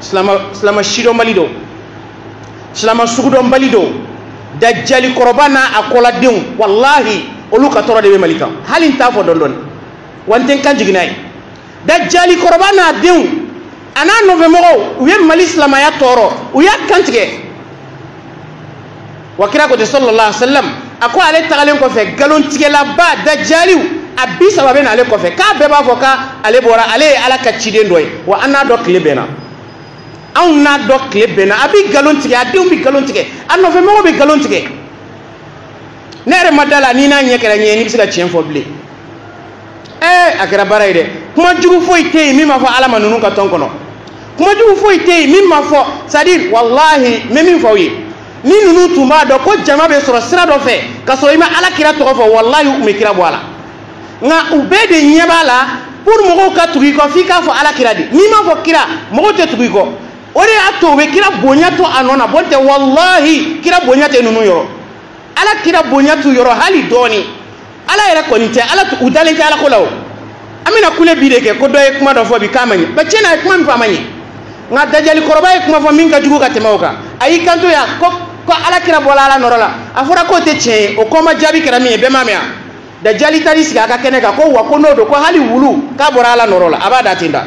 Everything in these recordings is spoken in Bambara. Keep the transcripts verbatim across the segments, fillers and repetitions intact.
silama silama shido malido silama sugudo malido dajjali korobana akola deun wallahi olu ka toro de be malika halin ta fo dondon wanten kan jignay dajjali korobana deun ana nove mogo uye mali silama ya toro uya kantige wakira ko de sallallahu alaihi wasallam ako ale tagalen ko fe galon tigela ba dajjaliu abi sababe na ale ko fe ka be ba fo ka ale bora ale ala ka ciden doy wa anna do klebena an na do klebena abi galon tige adi bi galon tige anno fe mo be galon tige nere madala ni na nyekere nye ni bisika chien fo ble eh akira barayde kuma jugu fo ite mi ma fo ala manunu ka ton kono kuma jugu fo ite mi ma fo c'est-à-dire wallahi memi fo yi ni nunu tuma do ko jama be soro sira do fe ka so ima ala kira to fo wallahi um kira bo ala nga ubede nyebala pour mo ka tugi ko fi ka fo ala kira di ni ma fo kira mo te tugi ko ore ato be kira bonya to anona bonte wallahi kira bonya te nunu yoro ala kira bonya tu yoro hali doni ala yere ko nite ala tu udalen ta ala ko lawo amina kule bi de ke ko doy kuma do fo bi kamani ba cena kuma mi famani nga dajali koroba kuma fo min ka jugu ka temawka ayi kanto ya ko ko ala kira bola ala norola afura ko te che o ko ma jabi kira mi be mamia dajali tari siga ka kene ka ko wa ko nodo ko hali wulu ka bora ala norola abada tinda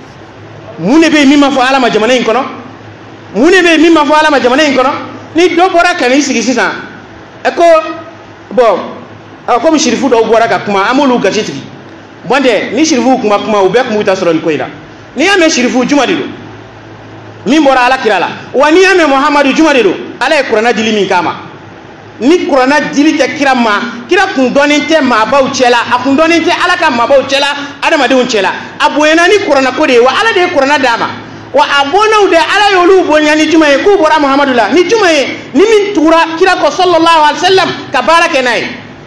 mune be mi ma fo ala ma jamana in kono mune be mi ma fo ala ma jamana in kono ni do bora kan sigi sisa e ko bo ko mi shirifu do bora ka kuma amulu ga titigi bonde ni shirifu kuma kuma u be kuma ta soron ko ida ni ame shirifu juma dido min bora ala kirala wa ni ame muhammadu juma dido ala e qur'ana dili min kama ni qur'ana dili te kirama kira kun doninte ma baw cela akun doninte ala ka ma baw cela adama de un cela aboyena ni qur'ana ko de wa ala de qur'ana dama wa abona ude ala yolu bonya ni juma e ku bora muhammadu la ni juma e ni min tura kira ko sallallahu alaihi wasallam ka barake nay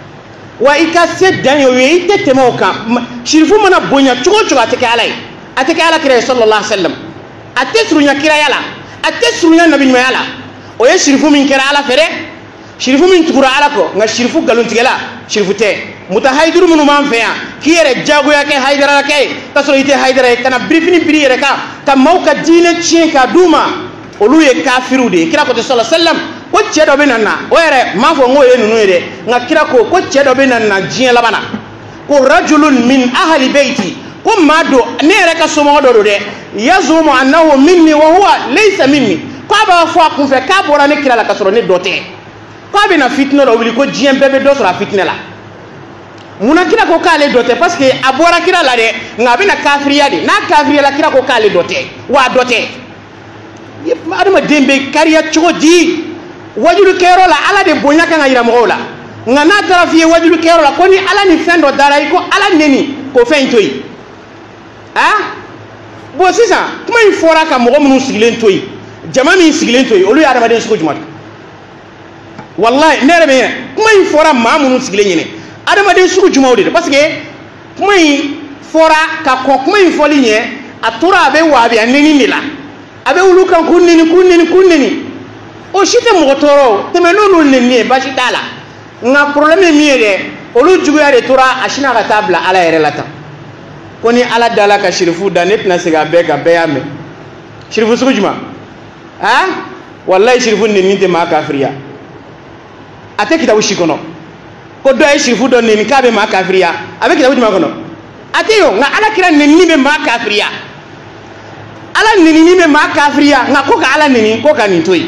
wa ikase dan yo yi tete mo ka shirifu mana bonya chugo chugo ateke ala ateke ala kira sallallahu alaihi wasallam atesrunya kira yala atesrunya nabi nyuma yala o ye shirifu min kira ala fere shirifu min tukura ala ko nga shirifu galon tigela shirifu te muta hayduru munu man fe ya kiyere jago ya ke haydara ke tasoro ite haydara kana brifini biri yere ka ka mauka dine chien ka duma olu ye kafiru de kira ko sallallahu alaihi wasallam ko chedo be nanna o yere ma fo ngo ye nunu yede nga kira ko ko chedo be nanna jien labana ko rajulun min ahli baiti ko mado ne yere ka somo do do de yazumu annahu minni wa huwa laysa minni ko ba fo akun fe ka bora ne kira la kasoro ne dote ko be na fitna do wili ko jien bebe do so la fitna la muna kira ko kale dote parce que abora kira la de nga be na kafiriya de na kafiriya la kira ko kale dote wa dote adama dembe kariya chogo di wajulu kero la ala de bonya kan ayira mo la nga na tarafiye wajulu kero la ko ni ala ni fendo dara ko ala neni ko fentoyi ha bo sisa kuma in fora ka mo mun sigilen toyi jama min sigilen toyi olu ya adama den suko juma wallahi nere be kuma in fora ma mun sigilen yene adama den suko juma odi parce que kuma in fora ka ko kuma in foli nye atura be wa be aneni mila abe ulu kan kunni kunni kunni o shite mo toro te me nonu nenni ba shitala nga problème mi de olu jugu ya de tora ashina ka tabla ala yere lata koni ala dala ka shirifu da net na siga be ka be ame shirifu suku juma ha wallahi shirifu nenni te ma kafiriya ate kitabu shikono ko do ay shirifu don nenni ka be ma kafiriya abe kitabu juma kono ate yo nga ala kira nenni be ma kafiriya ala nini ni me ma kafiriya nga ko ka ala nini ko ka nin toyi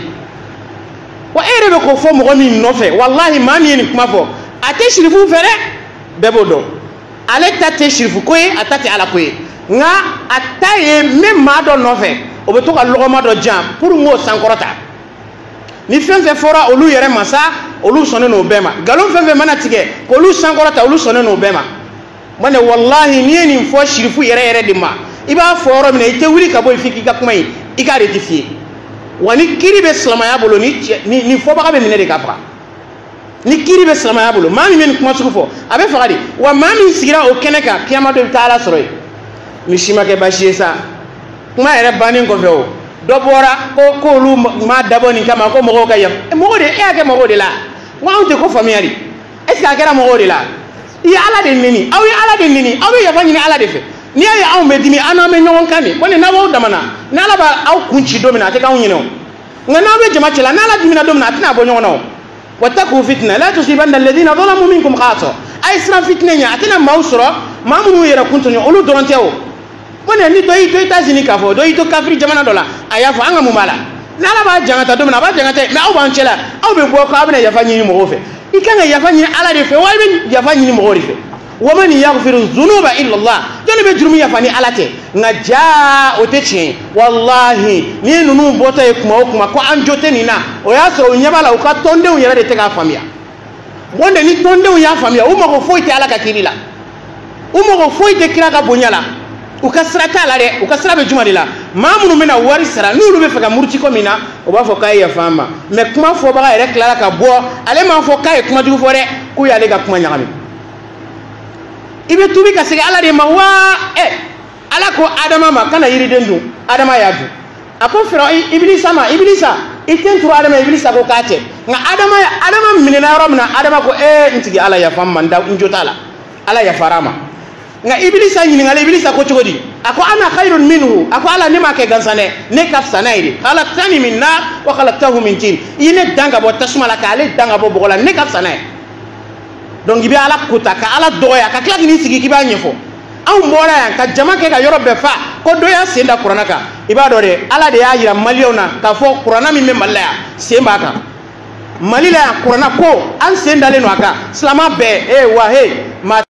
wa ere be ko fo mo mi no fe wallahi ma mi ni kuma fo ate shirifu fere bebo do ale tate shirifu ko e atate ala ko e nga ataye me ma do no fe o be to ka logo ma do jam pour ngo sankorota ni fen fe fora olu yere masa olu sone no bema galon fen fe mana tige ko olu sankorota olu sone no bema mane wallahi ni ni fo shirifu yere yere di ma iba foro mina ite wuri ka boy fiki ka kuma yi ika rectifier wani kiri be salama ya bolo ni ni, ni fo baka be mine de ka fra ni kiri be salama ya bolo mami men kuma suko fo abe fagadi wa mami sigira o keneka kiyama do taala soroy mi shima ke bashi sa kuma ere bani ko fe o do bora ko ko lu ma dabo ni kama ko mo ko yam e mo de e ake mo de la wa on te ko famiyari est ce que akera mo de la ya ala de nini aw ya ala de nini aw ya fani ala de fe ni ya aw medimi ana me nyon kan ni ko ne na wo damana na la ba aw kunci domina te kan nyino ngana be jama cela na la dimina domina tina bo nyon no wattaqu fitna la tusibanna alladhina zalamu minkum khassa ay islam fitna nya atina mausra mamunu yera kuntunyo olu dorontewo wone ni do ito États-Unis ka fo do ito kafri jamana dola aya fo anga mumala na la ba jangata domina ba jangata me aw ban cela aw be bo ko abna ya fa nyini mo fe ikanga ya fa nyini ala de fe wa be ya fa nyini mo fe ومن يغفر الذنوب الا الله جن be jurumi ya fani alate nga ja otechi wallahi ni nunu bota e kuma kuma ko an jote ni na o ya so nyabala o ka tonde o yere de te ga famia wonde ni tonde o ya famia o mo ko foite ala ka kirila o mo ko foite kira ka bonyala o ka srata la de o ka sra be jumali la mamunu mena wari sara nulu be faka murti ko mina o ba fo kay ya fama me kuma fo ba ere klara ka bo ale ma fo kay kuma du fo re ku ya le ga kuma nyagami ibe tubi ka sege ala de ma wa eh ala ko adama ma kana yiri dendu adama ya du ako fero iblisa ma iblisa iten turu adama iblisa ko kate nga adama adama minina romna adama ko eh ntigi ala ya famma nda njotala ala ya farama nga iblisa nyini ngale iblisa ko chogodi ako ana khairun minhu ako ala nima ke gansane ne kafsana ide khalaqtani min nar wa khalaqtahu min tin ine danga bo tasmala ka ale danga bo bogola ne kafsana donc ibe ala kuta ka ala doya ka kila ni sigi kiba nyefo aw mbora yan ka jama ke ka yoro be fa ko doya senda qur'ana ka iba do de ala de ya yira maliona ka fo qur'ana mi me malaya semba ka malila qur'ana ko an senda le no aka salama be e wa he ma